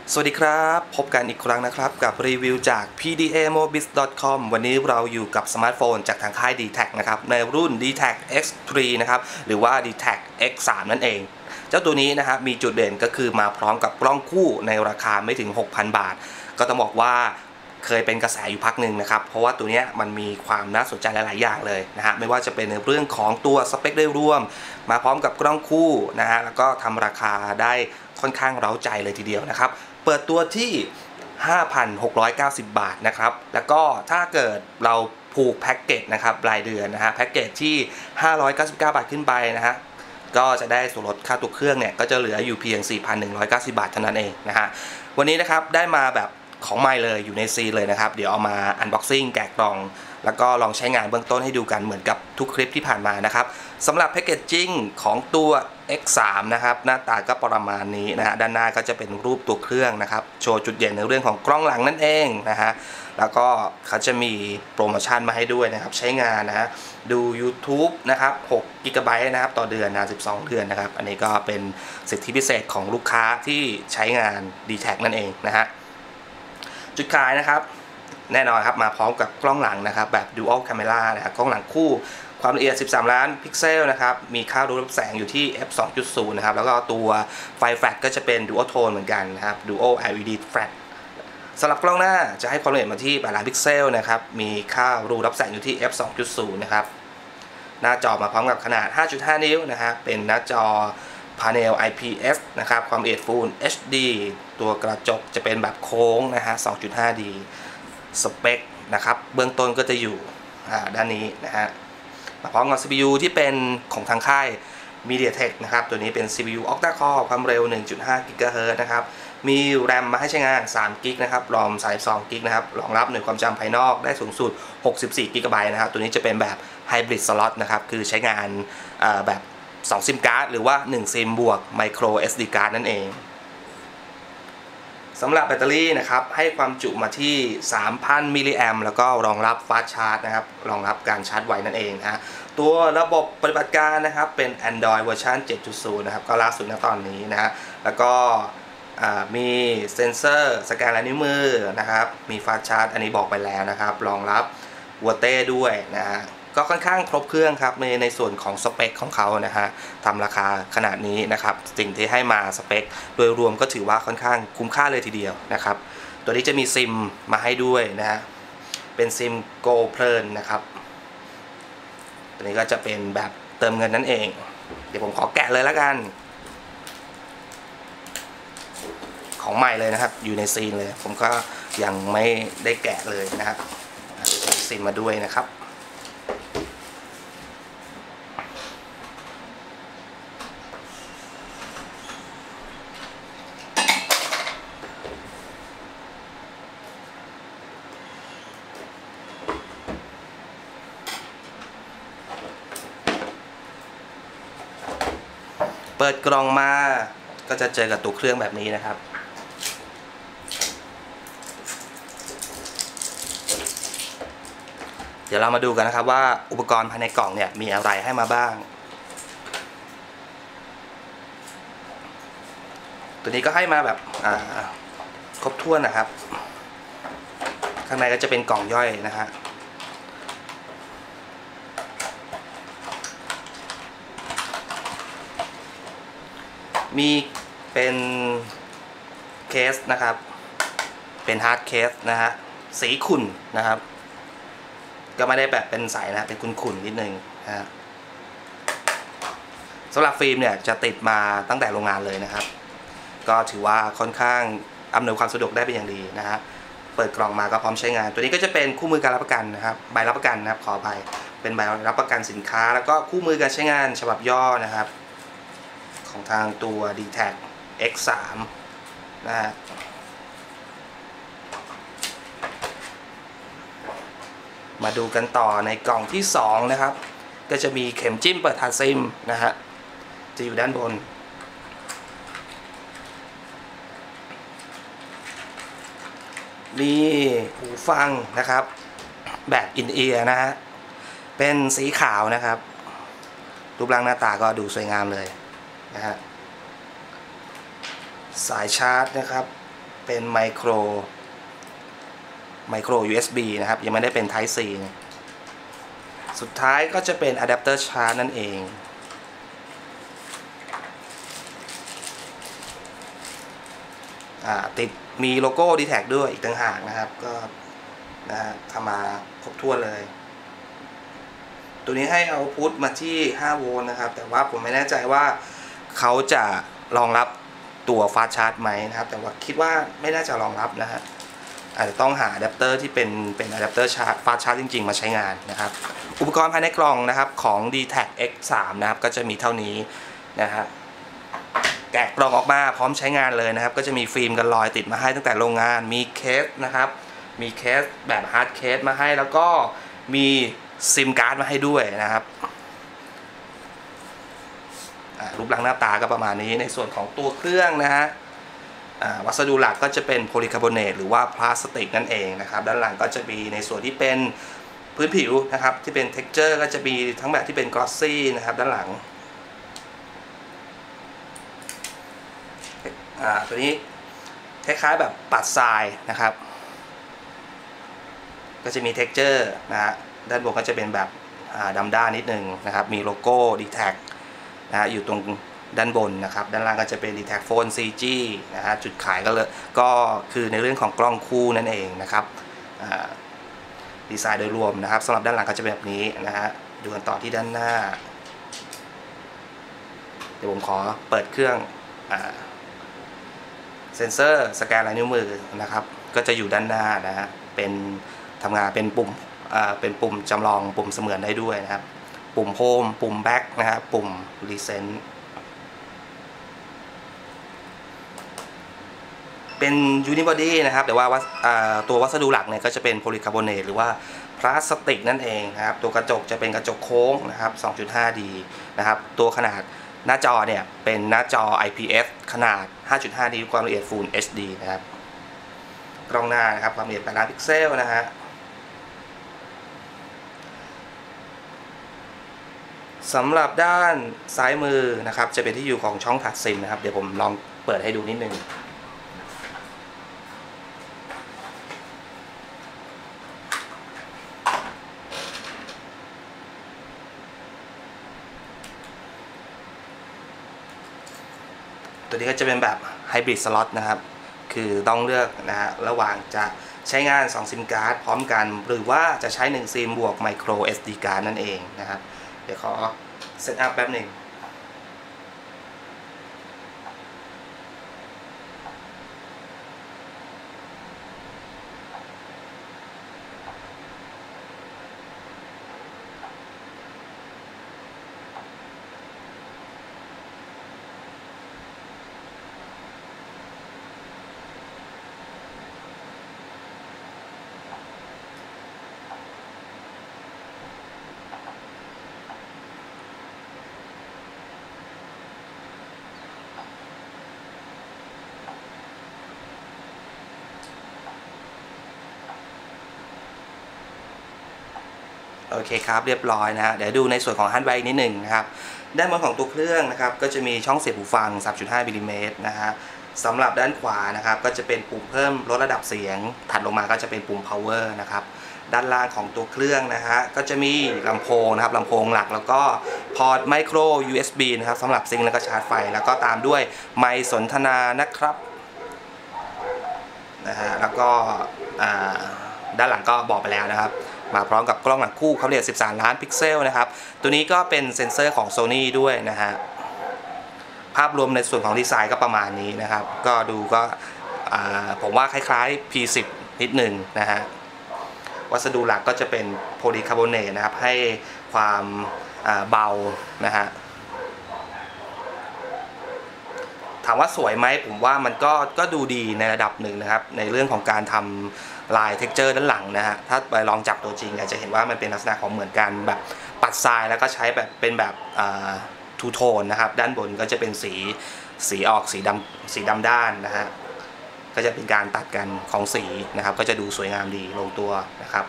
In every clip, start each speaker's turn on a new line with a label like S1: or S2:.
S1: สวัสดีครับพบกันอีกครั้งนะครับกับรีวิวจาก pdamobis.com วันนี้เราอยู่กับสมาร์ทโฟนจากทางค่าย DTAC นะครับในรุ่น DTAC X3 นะครับหรือว่า DTAC X3 นั่นเองเจ้าตัวนี้นะครับมีจุดเด่นก็คือมาพร้อมกับกล้องคู่ในราคาไม่ถึง 6,000 บาทก็ต้องบอกว่าเคยเป็นกระแสอยู่พักหนึ่งนะครับเพราะว่าตัวนี้มันมีความน่าสนใจหลายๆอย่างเลยนะฮะไม่ว่าจะเป็นในเรื่องของตัวสเปคโดยรวมมาพร้อมกับกล้องคู่นะฮะแล้วก็ทำราคาได้ค่อนข้างเร้าใจเลยทีเดียวนะครับเปิดตัวที่ 5,690 บาทนะครับแล้วก็ถ้าเกิดเราผูกแพ็กเกจนะครับรายเดือนนะฮะแพ็กเกจที่ 599 บาทขึ้นไปนะฮะก็จะได้ส่วนลดค่าตัวเครื่องเนี่ยก็จะเหลืออยู่เพียง 4,190 บาทเท่านั้นเองนะฮะวันนี้นะครับได้มาแบบของใหม่เลยอยู่ในซีเลยนะครับเดี๋ยวเอามาอันบ็อกซิ่งแกะกล่องแล้วก็ลองใช้งานเบื้องต้นให้ดูกันเหมือนกับทุกคลิปที่ผ่านมานะครับสำหรับแพคเกจจิ้งของตัว X3 นะครับหน้าตาก็ประมาณนี้นะฮะด้านหน้าก็จะเป็นรูปตัวเครื่องนะครับโชว์จุดเด่นในเรื่องของกล้องหลังนั่นเองนะฮะแล้วก็เขาจะมีโปรโมชั่นมาให้ด้วยนะครับใช้งานนะฮะดู YouTube นะครับ6 GB นะครับต่อเดือนนาน12 เดือนนะครับอันนี้ก็เป็นสิทธิพิเศษของลูกค้าที่ใช้งาน DTAC นั่นเองนะฮะจุดขายนะครับแน่นอนครับมาพร้อมกับกล้องหลังนะครับแบบ Dual Camera นะครับกล้องหลังคู่ความละเอียด 13 ล้านพิกเซลนะครับมีค่ารู้รับแสงอยู่ที่ f 2.0 นะครับแล้วก็ตัวไฟแฟลชก็จะเป็น Dual Tone เหมือนกันนะครับ Dual LED Flash สำหรับกล้องหน้าจะให้ความละเอียดมาที่ 8 ล้านพิกเซลนะครับมีค่ารู้รับแสงอยู่ที่ f 2.0 นะครับหน้าจอมาพร้อมกับขนาด 5.5 นิ้วนะครับเป็นหน้าจอพาเนล IPS นะครับความละเอียด Full HD ตัวกระจกจะเป็นแบบโค้งนะฮะ 2.5D สเปคนะครับเบื้องต้นก็จะอยู่ด้านนี้นะฮะมาพร้อมกับ CPU ที่เป็นของทางค่าย MediaTek นะครับตัวนี้เป็น CPU Octa Core ความเร็ว 1.5 GHz นะครับมี RAM มาให้ใช้งาน3 GB นะครับ ROM 32 GB นะครับรองรับหน่วยความจำภายนอกได้สูงสุด64 GB นะครับตัวนี้จะเป็นแบบ Hybrid Slot นะครับคือใช้งานแบบ2 ซิมการ์ดหรือว่า1 ซิมบวก Micro SD Card นั่นเองสำหรับแบตเตอรี่นะครับให้ความจุมาที่ 3,000 มิลลิแอมป์แล้วก็รองรับฟาสต์ชาร์จนะครับรองรับการชาร์จไวนั่นเองนะตัวระบบปฏิบัติการนะครับเป็น Android เวอร์ชัน 7.0 นะครับก็ล่าสุดณตอนนี้นะฮะแล้วก็มีเซ็นเซอร์สแกนลายนิ้วมือนะครับมีฟาสต์ชาร์จอันนี้บอกไปแล้วนะครับรองรับวัวเต้ด้วยนะฮะก็ค่อนข้างครบเครื่องครับในส่วนของสเปคของเขานะฮะทำราคาขนาดนี้นะครับสิ่งที่ให้มาสเปคโดยรวมก็ถือว่าค่อนข้างคุ้มค่าเลยทีเดียวนะครับตัวนี้จะมีซิมมาให้ด้วยนะฮะเป็นซิมโกเพลินนะครับตัวนี้ก็จะเป็นแบบเติมเงินนั่นเองเดี๋ยวผมขอแกะเลยแล้วกันของใหม่เลยนะครับอยู่ในซีนเลยผมก็ยังไม่ได้แกะเลยนะครับซิมมาด้วยนะครับเปิดกล่องมาก็จะเจอกับตัวเครื่องแบบนี้นะครับเดี๋ยวเรามาดูกันนะครับว่าอุปกรณ์ภายในกล่องเนี่ยมีอะไรให้มาบ้างตัวนี้ก็ให้มาแบบครบถ้วนนะครับข้างในก็จะเป็นกล่องย่อยนะฮะมีเป็นเคสนะครับเป็นฮาร์ดเคสนะฮะสีขุ่นนะครับก็ไม่ได้แบบเป็นใสนะเป็นขุ่นๆนิดนึงนะฮะสำหรับฟิล์มเนี่ยจะติดมาตั้งแต่โรงงานเลยนะครับก็ถือว่าค่อนข้างอำนวยความสะดวกได้เป็นอย่างดีนะฮะเปิดกล่องมาก็พร้อมใช้งานตัวนี้ก็จะเป็นคู่มือการรับประกันนะครับใบรับประกันนะครับขออภัยเป็นใบรับประกันสินค้าแล้วก็คู่มือการใช้งานฉบับย่อนะครับของทางตัว DTAC X3 นะฮะมาดูกันต่อในกล่องที่2นะครับก็จะมีเข็มจิ้มเปิดถาดซิมนะฮะจะอยู่ด้านบนมีหูฟังนะครับแบบอินเอียร์นะฮะเป็นสีขาวนะครับรูปร่างหน้าตาก็ดูสวยงามเลยนะฮะสายชาร์จนะครับเป็นไมโคร USB นะครับยังไม่ได้เป็น Type C สุดท้ายก็จะเป็นอะแดปเตอร์ชาร์จนั่นเองติดมีโลโก้ D-Tag ด้วยอีกต่างหากนะครับก็ทำมาครบถ้วนเลยตัวนี้ให้เอาพุทมาที่5 โวลต์นะครับแต่ว่าผมไม่แน่ใจว่าเขาจะรองรับตัวฟาสต์ชาร์จไหมนะครับแต่ว่าคิดว่าไม่น่าจะรองรับนะฮะอาจจะต้องหาอะแดปเตอร์ที่เป็นอะแดปเตอร์ชาร์จฟาสต์ชาร์จจริงๆมาใช้งานนะครับอุปกรณ์ภายในกล่องนะครับของ D-Tag X3 นะครับก็จะมีเท่านี้นะฮะแกะกล่องออกมาพร้อมใช้งานเลยนะครับก็จะมีฟิล์มกันรอยติดมาให้ตั้งแต่โรงงานมีเคสนะครับมีเคสแบบฮาร์ดเคสมาให้แล้วก็มีซิมการ์ดมาให้ด้วยนะครับรูปร่างหน้าตาก็ประมาณนี้ในส่วนของตัวเครื่องนะฮะวัสดุหลักก็จะเป็นโพลีคาร์บอเนตหรือว่าพลาสติกนั่นเองนะครับด้านหลังก็จะมีในส่วนที่เป็นพื้นผิวนะครับที่เป็น texture ก็จะมีทั้งแบบที่เป็น glossy นะครับด้านหลังตัวนี้คล้ายๆแบบปัดทรายนะครับก็จะมี texture นะฮะด้านบนก็จะเป็นแบบดำด้านนิดนึงนะครับมีโลโก้ D-Tag นะฮะอยู่ตรงด้านบนนะครับด้านล่างก็จะเป็น D-Tag Phone 4G นะฮะจุดขายก็คือในเรื่องของกล้องคู่นั่นเองนะครับดีไซน์โดยรวมนะครับสำหรับด้านหลังก็จะเป็นแบบนี้นะฮะดูกันต่อที่ด้านหน้าเดี๋ยวผมขอเปิดเครื่องเซ็นเซอร์สแกนลายนิ้วมือนะครับก็จะอยู่ด้านหน้านะฮะเป็นทำงานเป็นปุ่มจำลองปุ่มเสมือนได้ด้วยนะครับปุ่มโฮมปุ่มแบ็กนะครับปุ่มรีเซนต์เป็นยูนิบอดี้นะครับแต่ว่าตัววัสดุหลักเนี่ยก็จะเป็นโพลีคาร์บอเนตหรือว่าพลาสติกนั่นเองนะครับตัวกระจกจะเป็นกระจกโค้งนะครับ 2.5D นะครับตัวขนาดหน้าจอเนี่ยเป็นหน้าจอ IPS ขนาด 5.5D ความละเอียด Full HD นะครับกล้องหน้านะครับความละเอียด8 ล้านพิกเซลนะฮะสำหรับด้านซ้ายมือนะครับจะเป็นที่อยู่ของช่องถัดซิมนะครับเดี๋ยวผมลองเปิดให้ดูนิดนึงตัวนี้ก็จะเป็นแบบไฮบริดสล็อตนะครับคือต้องเลือกนะฮะระหว่างจะใช้งาน2ซิมการ์ดพร้อมกันหรือว่าจะใช้1ซิมบวกไมโคร SD การ์ดนั่นเองนะครับเดี๋ยวขอเซตอัพแป๊บหนึ่งโอเคครับเรียบร้อยนะฮะเดี๋ยวดูในส่วนของฮาร์ดแวร์อีกนิดหนึ่งนะครับด้านบนของตัวเครื่องนะครับก็จะมีช่องเสียบหูฟัง 3.5 มิลลิเมตรนะฮะสำหรับด้านขวานะครับก็จะเป็นปุ่มเพิ่มลดระดับเสียงถัดลงมาก็จะเป็นปุ่ม power นะครับด้านล่างของตัวเครื่องนะฮะก็จะมีลำโพงนะครับลำโพงหลักแล้วก็พอร์ตไมโคร USB นะครับสำหรับซิงค์แล้วก็ชาร์จไฟแล้วก็ตามด้วยไมค์สนทนานะครับนะฮะแล้วก็ด้านหลังก็บอกไปแล้วนะครับมาพร้อมกับกล้องหลังคู่ความละเอียด13 ล้านพิกเซลนะครับตัวนี้ก็เป็นเซ็นเซอร์ของ Sony ด้วยนะฮะภาพรวมในส่วนของดีไซน์ก็ประมาณนี้นะครับก็ดูก็ผมว่าคล้ายๆ P10 นิดหนึ่งนะฮะวัสดุหลักก็จะเป็นโพลีคาร์บอเนตนะครับให้ความเบานะฮะถามว่าสวยไหมผมว่ามันก็ดูดีในระดับหนึ่งนะครับในเรื่องของการทำลาย texture ด้านหลังนะฮะถ้าไปลองจับตัวจริงจะเห็นว่ามันเป็นลักษณะของเหมือนกันแบบปัดทรายแล้วก็ใช้แบบเป็นแบบทูโทนนะครับด้านบนก็จะเป็นสีออกสีดำด้านนะฮะก็จะเป็นการตัดกันของสีนะครับก็จะดูสวยงามดีลงตัวนะครับ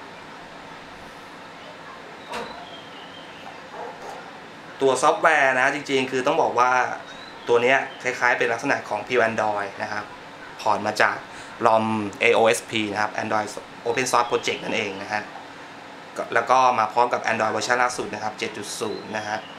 S1: ตัวซอฟต์แวร์นะจริงๆคือต้องบอกว่าตัวนี้คล้ายๆเป็นลักษณะของ Pure Android นะครับพอร์ตมาจาก ROM AOSP นะครับ Android Open Source Project นั่นเองนะฮะแล้วก็มาพร้อมกับ Android เวอร์ชันล่าสุดนะครับ 7.0 นะฮะ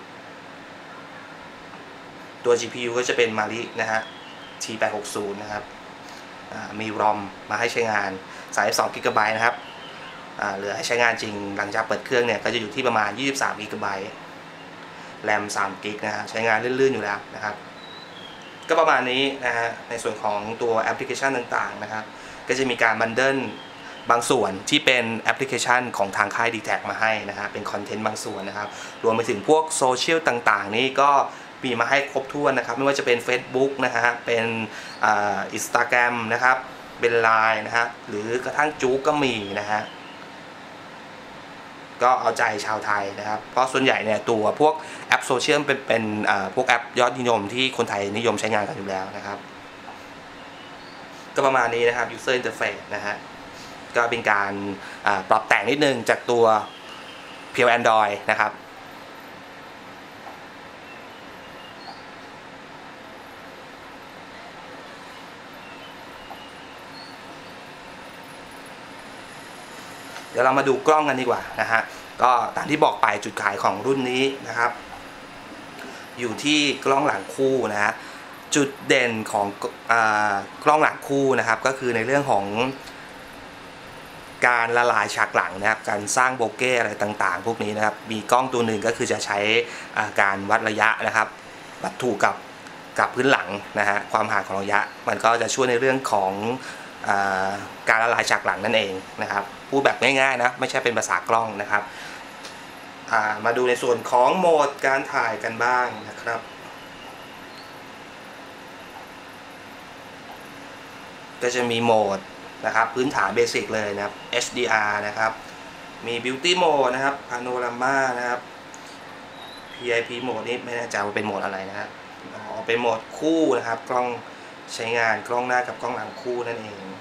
S1: ตัว GPU ก็จะเป็น Mali นะฮะ T860 นะครับมี ROM มาให้ใช้งาน32 GB นะครับเหลือให้ใช้งานจริงหลังจากเปิดเครื่องเนี่ยก็จะอยู่ที่ประมาณ23 GB แรม3 GB นะฮะใช้งานลื่นๆอยู่แล้วนะครับก็ประมาณนี้นะฮะในส่วนของตัวแอปพลิเคชันต่างๆนะครับก็จะมีการบันเดิลบางส่วนที่เป็นแอปพลิเคชันของทางค่าย DTAC มาให้นะฮะเป็นคอนเทนต์บางส่วนนะครับรวมไปถึงพวกโซเชียลต่างๆนี่ก็มีมาให้ครบถ้วนนะครับไม่ว่าจะเป็น Facebook นะฮะเป็นInstagram นะครับเป็น Line นะฮะหรือกระทั่งจุ๊กก็มีนะฮะก็เอาใจชาวไทยนะครับเพราะส่วนใหญ่เนี่ยตัวพวกแอปโซเชียลเป็นพวกแอปยอดนิยมที่คนไทยนิยมใช้งานกันอยู่แล้วนะครับก็ประมาณนี้นะครับ User Interface นะฮะก็เป็นการปรับแต่งนิดนึงจากตัวเพียว Android นะครับเดี๋ยวเรามาดูกล้องกันดีกว่านะฮะก็ตามที่บอกไปจุดขายของรุ่นนี้นะครับอยู่ที่กล้องหลังคู่นะฮะจุดเด่นของกล้องหลังคู่นะครับก็คือในเรื่องของการละลายฉากหลังนะครับการสร้างโบเก้อะไรต่างๆพวกนี้นะครับมีกล้องตัวหนึ่งก็คือจะใช้การวัดระยะนะครับวัตถุกับพื้นหลังนะฮะความห่างของระยะมันก็จะช่วยในเรื่องของการละลายฉากหลังนั่นเองนะครับพูดแบบง่ายๆนะไม่ใช่เป็นภาษากล้องนะครับมาดูในส่วนของโหมดการถ่ายกันบ้างนะครับก็จะมีโหมดนะครับพื้นฐานเบสิกเลยนะครับ HDR นะครับมี Beauty Mode นะครับ Panorama นะครับ PIP Mode นี่ไม่แน่ใจว่าเป็นโหมดอะไรนะครับเป็นโหมดคู่นะครับกล้องใช้งานกล้องหน้ากับกล้องหลังคู่นั่นเอง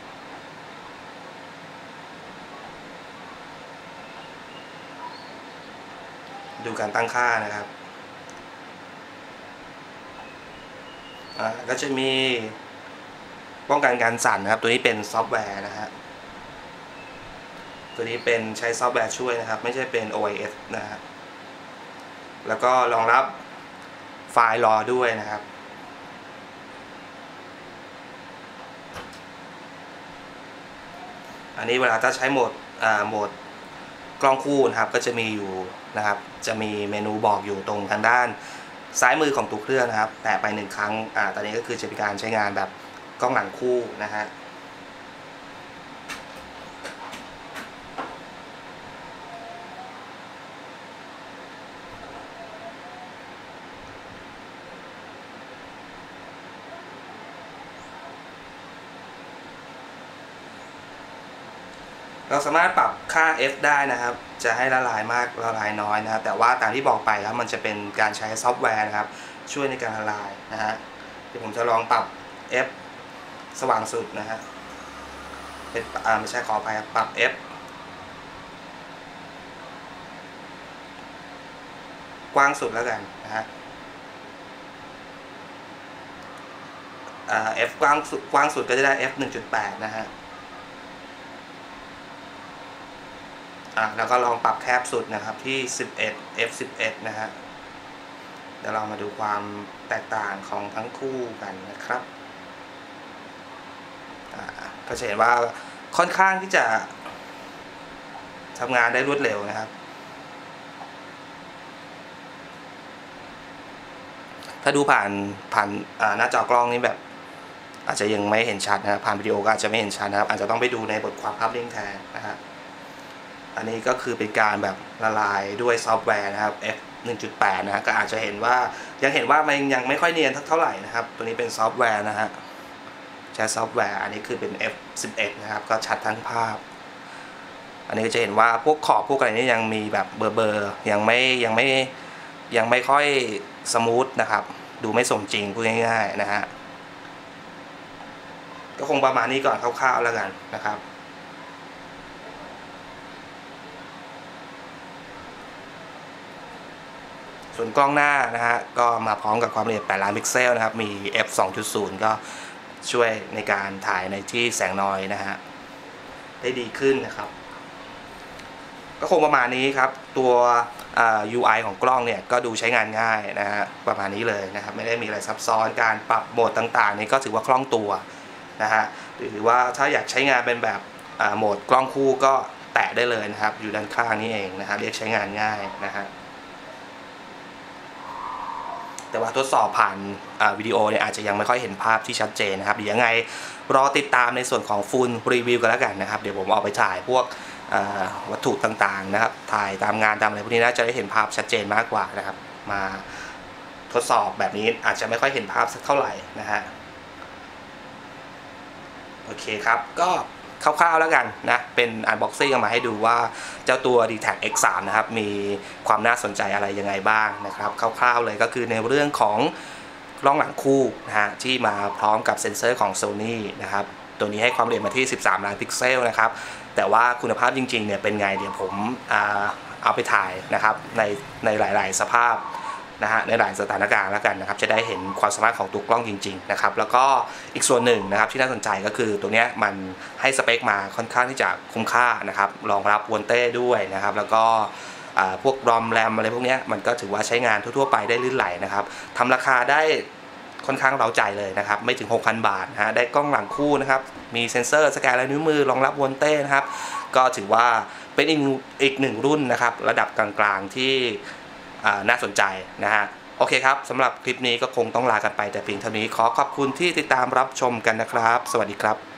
S1: ดูการตั้งค่านะครับก็จะมีป้องกันการสั่นนะครับตัวนี้เป็นซอฟต์แวร์นะฮะตัวนี้เป็นใช้ซอฟต์แวร์ช่วยนะครับไม่ใช่เป็น OIS นะฮะแล้วก็รองรับไฟล์RAWด้วยนะครับอันนี้เวลาถ้าใช้โหมดกล้องคู่นะครับก็จะมีอยู่นะครับจะมีเมนูบอกอยู่ตรงทางด้านซ้ายมือของตัวเครื่องนะครับแตะไป1 ครั้งตอนนี้ก็คือจะเป็นการใช้งานแบบกล้องหลังคู่นะฮะเราสามารถปรับค่า f ได้นะครับจะให้ละลายมากละลายน้อยนะครับแต่ว่าตามที่บอกไปครับมันจะเป็นการใช้ซอฟต์แวร์นะครับช่วยในการละลายนะฮะเดี๋ยวผมจะลองปรับ f สว่างสุดนะฮะเป็นไม่ใช่ขอไปครับปรับ f กว้างสุดแล้วกันนะฮะf กว้างสุดก็จะได้ f 1.8 นะฮะแล้วก็ลองปรับแคบสุดนะครับที่11 f11 นะฮะเดี๋ยวเรามาดูความแตกต่างของทั้งคู่กันนะครับก็จะเห็นว่าค่อนข้างที่จะทำงานได้รวดเร็วนะครับถ้าดูผ่านหน้าจอกล้องนี่แบบอาจจะยังไม่เห็นชัดนะครับผ่านวิดีโอก็อาจจะไม่เห็นชัดนะครับอาจจะต้องไปดูในบทความภาพเร่งแทนนะฮะอันนี้ก็คือเป็นการแบบละลายด้วยซอฟต์แวร์นะครับ f 1.8 นะฮะก็อาจจะเห็นว่ามันยังไม่ค่อยเนียนเท่าไหร่นะครับตัวนี้เป็นซอฟต์แวร์นะฮะใช้ซอฟต์แวร์อันนี้คือเป็น f11 นะครับก็ชัดทั้งภาพอันนี้ก็จะเห็นว่าพวกขอบพวกอะไรนี้ยังมีแบบเบอร์ยังไม่ค่อยสมูทนะครับดูไม่สมจริงพูดง่ายๆนะฮะก็คงประมาณนี้ก่อนคร่าวๆแล้วกันนะครับส่วนกล้องหน้านะฮะก็มาพร้อมกับความละเอียด8 ล้านพิกเซลนะครับมี f 2.0 ก็ช่วยในการถ่ายในที่แสงน้อยนะฮะได้ดีขึ้นนะครับก็คงประมาณนี้ครับตัว UI ของกล้องเนี่ยก็ดูใช้งานง่ายนะฮะประมาณนี้เลยนะครับไม่ได้มีอะไรซับซ้อนการปรับโหมดต่างๆนี่ก็ถือว่าคล่องตัวนะฮะหรือว่าถ้าอยากใช้งานเป็นแบบโหมดกล้องคู่ก็แตะได้เลยนะครับอยู่ด้านข้างนี้เองนะฮะเรียกใช้งานง่ายนะฮะแต่ว่าทดสอบผ่านวิดีโอเนี่ยอาจจะยังไม่ค่อยเห็นภาพที่ชัดเจนนะครับเดี๋ยวยังไงรอติดตามในส่วนของฟูลรีวิวกันแล้วกันนะครับเดี๋ยวผมเอาไปถ่ายพวกวัตถุต่างๆนะครับถ่ายตามงานตามอะไรพวกนี้น่าจะได้เห็นภาพชัดเจนมากกว่านะครับมาทดสอบแบบนี้อาจจะไม่ค่อยเห็นภาพสักเท่าไหร่นะฮะโอเคครับก็คร่าวๆแล้วกันนะเป็น unboxing มาให้ดูว่าเจ้าตัว D-Tag X3 นะครับมีความน่าสนใจอะไรยังไงบ้างนะครับคร่าวๆเลยก็คือในเรื่องของกล้องหลังคู่นะฮะที่มาพร้อมกับเซ็นเซอร์ของ Sony นะครับตัวนี้ให้ความละเอียดมาที่13ล้านพิกเซลนะครับแต่ว่าคุณภาพจริงๆเนี่ยเป็นไงเดี๋ยวผมเอาไปถ่ายนะครับในหลายๆสภาพนะฮะในหลายสถานการณ์แล้วกันนะครับจะได้เห็นความสามารถของตัวกล้องจริงๆนะครับแล้วก็อีกส่วนหนึ่งนะครับที่น่าสนใจก็คือตัวนี้มันให้สเปคมาค่อนข้างที่จะคุ้มค่านะครับรองรับวนเต้ด้วยนะครับแล้วก็พวกรอมแรมอะไรพวกนี้มันก็ถือว่าใช้งานทั่วๆไปได้ลื่นไหลนะครับทำราคาได้ค่อนข้างเร้าใจเลยนะครับไม่ถึง 6,000 บาทนะฮะได้กล้องหลังคู่นะครับมีเซ็นเซอร์สแกนลายนิ้วมือรองรับวนเต้นะครับก็ถือว่าเป็นอีกหนึ่งรุ่นนะครับระดับกลางๆที่น่าสนใจนะฮะโอเคครับสำหรับคลิปนี้ก็คงต้องลากันไปแต่เพียงเท่านี้ขอขอบคุณที่ติดตามรับชมกันนะครับสวัสดีครับ